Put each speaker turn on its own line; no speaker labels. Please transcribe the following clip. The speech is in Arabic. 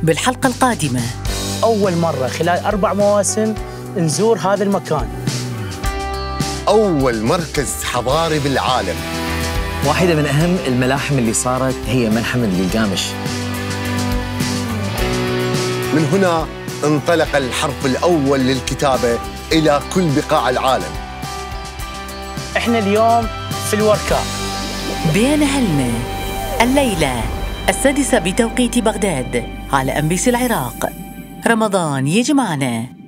بالحلقة القادمة.
أول مرة خلال 4 مواسم نزور هذا المكان.
أول مركز حضاري بالعالم.
واحدة من أهم الملاحم اللي صارت هي ملحمة جلجامش.
من هنا انطلق الحرف الأول للكتابة إلى كل بقاع العالم.
إحنا اليوم في الوركاء.
بين أهلنا الليلة 6 بتوقيت بغداد على MBC العراق. رمضان يجمعنا.